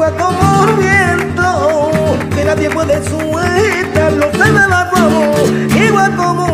igual como el viento, que nadie puede sujetarlo, se me va como, igual como